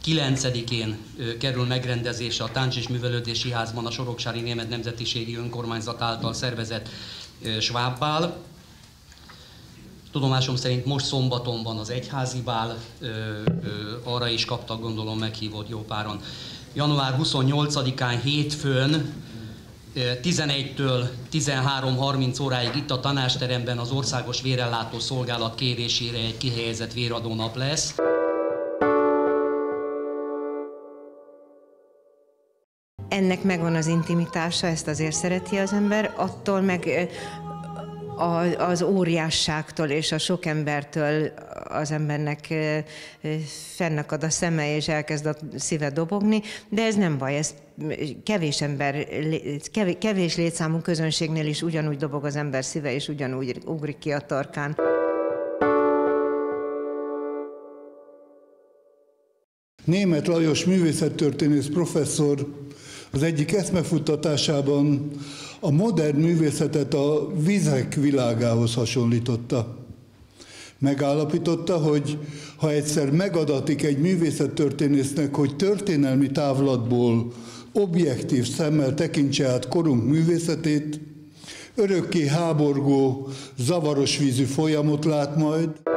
9-én kerül megrendezésre a Tánc- és Művelődési Házban a Soroksári Német Nemzetiségi Önkormányzat által szervezett Schwab-bál. Tudomásom szerint most szombaton van az egyházi bál, arra is kaptak, gondolom, meghívott jó páran. Január 28-án hétfőn 11-től 13:30 óráig itt a tanácsteremben az Országos Vérellátó Szolgálat kérésére egy kihelyezett véradónap lesz. Ennek megvan az intimitása, ezt azért szereti az ember, attól meg az óriásságtól és a sok embertől az embernek fennakad a szeme és elkezd a szíve dobogni, de ez nem baj, ez kevés létszámú közönségnél is ugyanúgy dobog az ember szíve, és ugyanúgy ugrik ki a torkán. Németh Lajos művészettörténész professzor az egyik eszmefuttatásában a modern művészetet a vizek világához hasonlította. Megállapította, hogy ha egyszer megadatik egy művészettörténésznek, hogy történelmi távlatból objektív szemmel tekintse át korunk művészetét, örökké háborgó, zavaros vízű folyamot lát majd.